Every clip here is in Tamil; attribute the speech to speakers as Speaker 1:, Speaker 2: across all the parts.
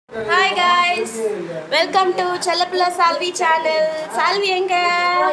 Speaker 1: Hi guys, welcome to Chellapilla Salvi channel. Salvi enga?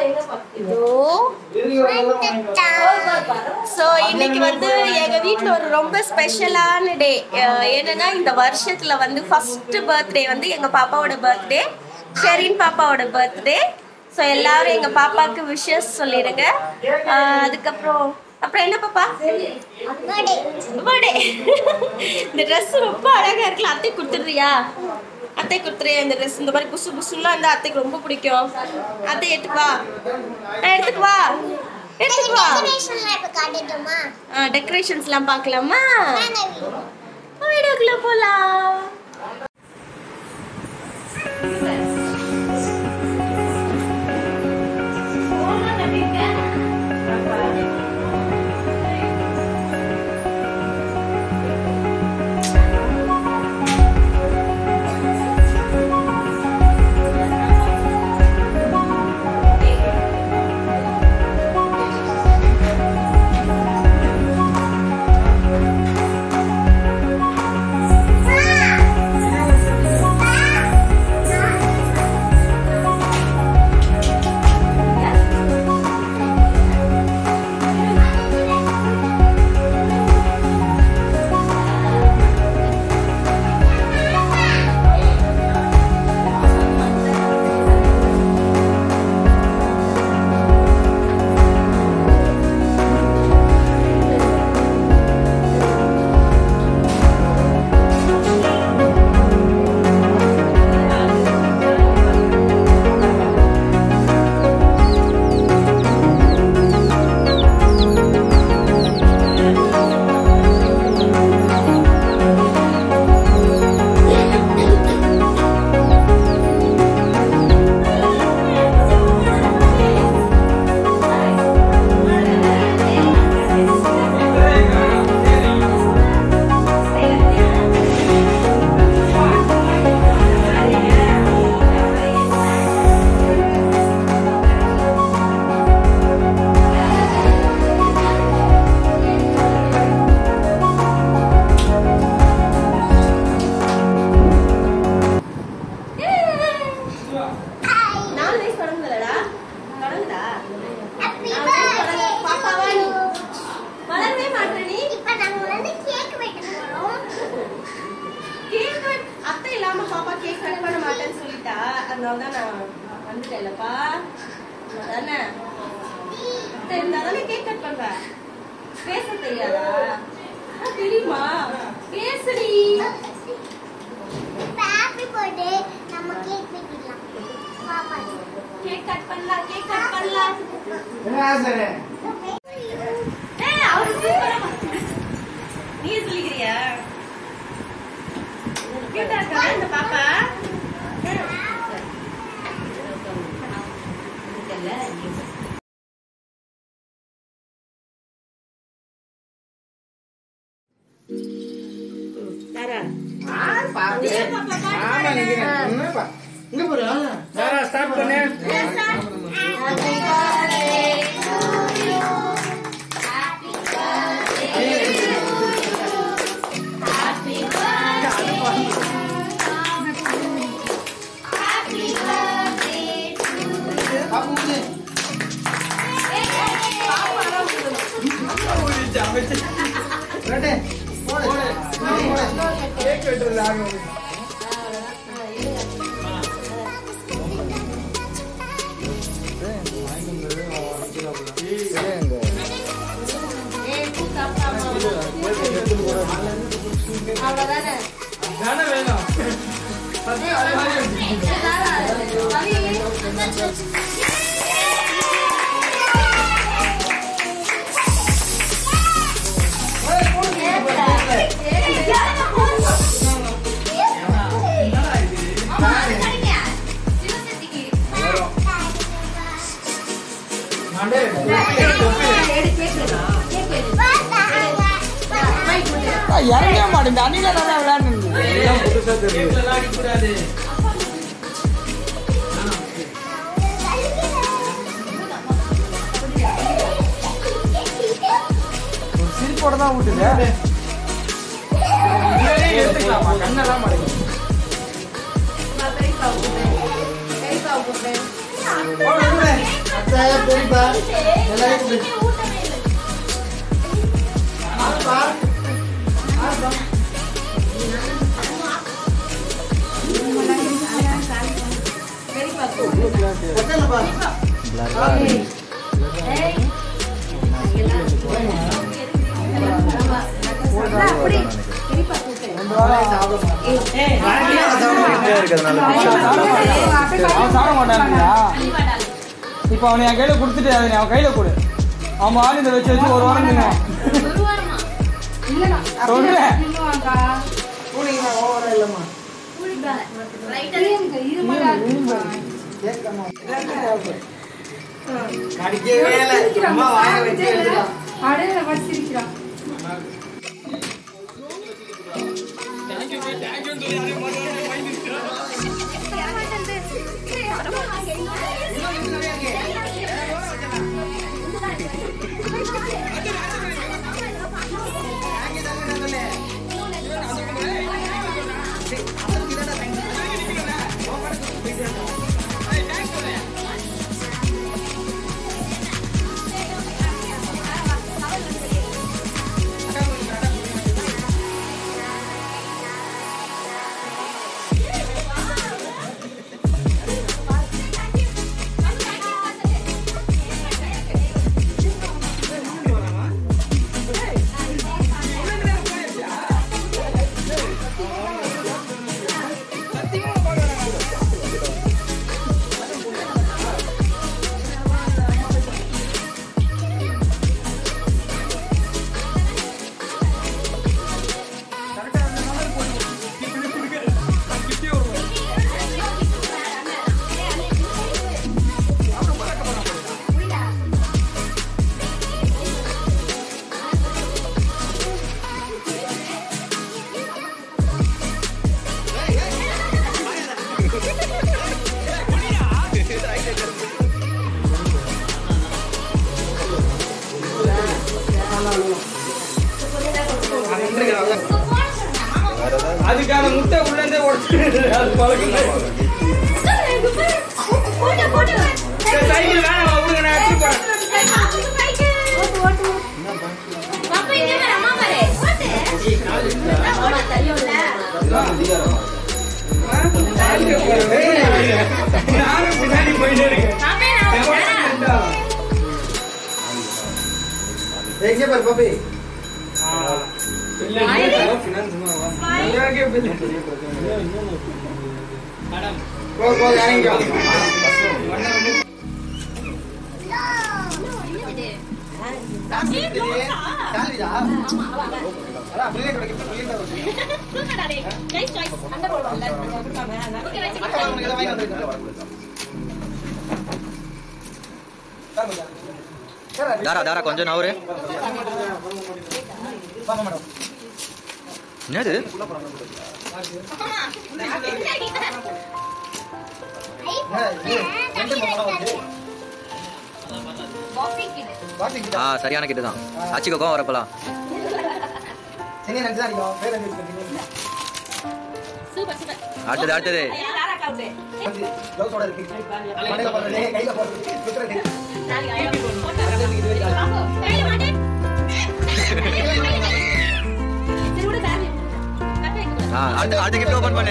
Speaker 1: So இன்னைக்கு வந்து எங்க வீட்ல ஒரு ரொம்ப ஸ்பெஷலான டே. என்னன்னா இந்த வருஷத்துல வந்து ஃபர்ஸ்ட் பர்த்டே வந்து எங்க பாப்பாவோட பர்த்டே, ஷெரின் பாப்பாவோட பர்த்டே. ஸோ எல்லாரும் எங்க பாப்பாக்கு விஷஸ் சொல்லிடுங்க. அப்புறம் என்ன பாப்பா? பர்த்டே. இந்த ட்ரெஸ் ரொம்ப அழகா இருக்குல்ல, அத்தை கொடுத்துடுறியா? அத்தை கொடுத்துறியா இந்த ட்ரெஸ்? இந்த மாதிரி புசு புசுலாம் இருந்தால் அத்தைக்கு ரொம்ப பிடிக்கும். அத்தை எடுத்துக்குவா, எடுத்துக்குவா. டெக்கரேஷன்ஸ்லாம் பார்க்கலாமா? வீடியோக்குள்ள போலாம்.
Speaker 2: இறங்க மாட்டேன் அணில நல்லா விளையாண்டு சிரிப்போட தான் விட்டுது. எடுத்துக்கலாமா? கண்ணெல்லாம் மாட்டேங்குது. பெரியப்பா எல்லாரும் இப்ப அவனை என் கையில கொடுத்துட்டு அதை அவன் கையில கொடு. அவன் ஆள் இதை வச்சு வச்சு ஒரு வாரம் தின்னுவான். சொல்றேன் அதுக்கான முட்டை உள்ளே உடச்சு பாப்பி
Speaker 3: தாரா தாரா கொஞ்சம் நவரு என்னது சரியான கிட்ட தான் அச்சுக்கோ வரப்பலாம் அடுத்தது அடுத்தது அடுத்த கிஃப்ட் ஓபன் பண்ணு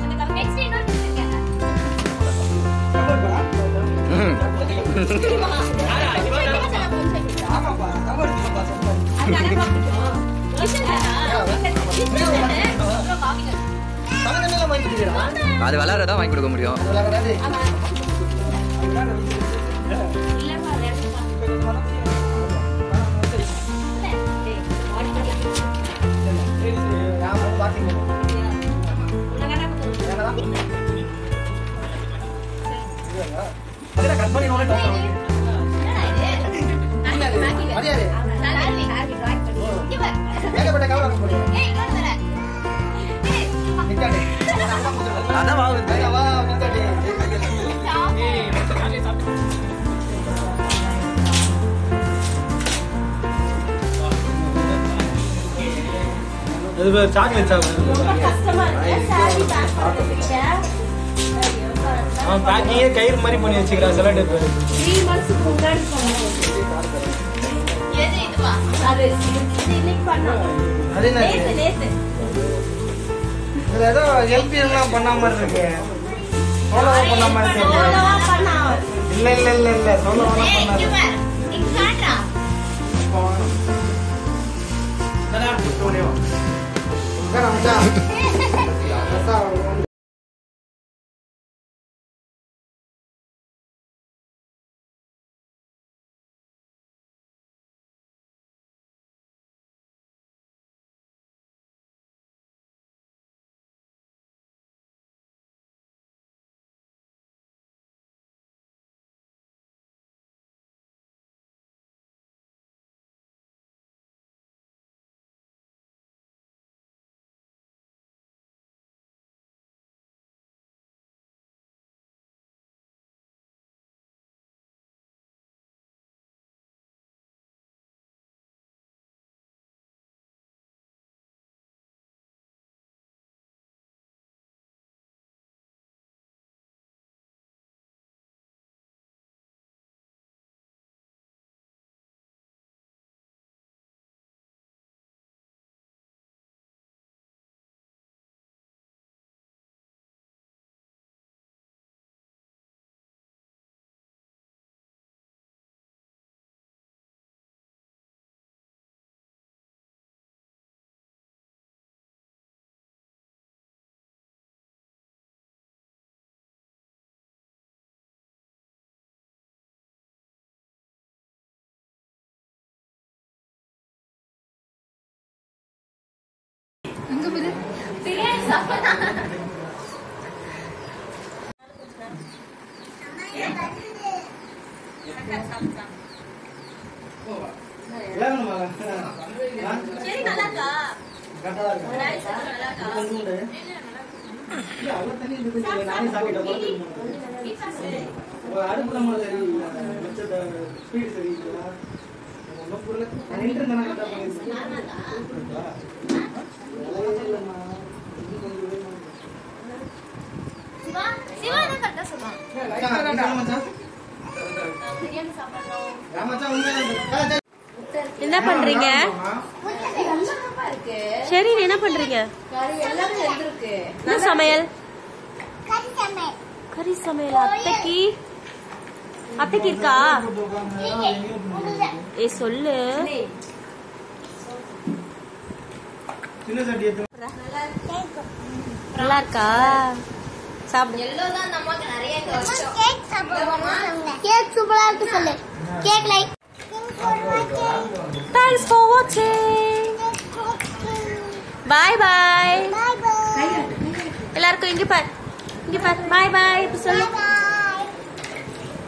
Speaker 3: அது விளையாடுறதா வாங்கி கொடுக்க முடியும் சாக்லேட் சாப்பிடுங்க
Speaker 2: அவன் பேக்கிங்கே கயிறு மாதிரி பண்ணி வச்சுக்கிறான் சில டைப்
Speaker 1: 3 months முன்னாடி சொன்னேன். எது இதுவா? அது இன்னைக்கு பண்ணோம்.
Speaker 2: அது என்ன
Speaker 1: நேத்து
Speaker 2: இது ஏதோ ஹெல்ப் எல்லாம் பண்ண மாதிரி இருக்கு. சோலோவா பண்ண மாதிரி இருக்கு.
Speaker 1: சோலோவா பண்ணா.
Speaker 2: இல்ல சோலோவா பண்ணாத.
Speaker 1: நீ காட்றா.
Speaker 2: நான் போறேன். கரம்டா.
Speaker 1: பிரியாணி சாப்பிடா. சரி நல்லா இருக்கா? நல்லா இருக்கா? என்ன பண்றீங்க? சரி என்ன பண்றீங்க? என்ன சமையல்? கறி சமையல். அத்தைக்கு இருக்கா? ஏ சொல்லு. நல்லா இருக்கா? சாப்பிடு.
Speaker 4: கேக் சூப்பரா இருக்கு சொல்லு. Cake like.
Speaker 1: Thanks for watching. Bye bye.
Speaker 4: Bye bye.
Speaker 1: எல்லாருக்கும் இங்க பார். Bye bye. சொல்லு.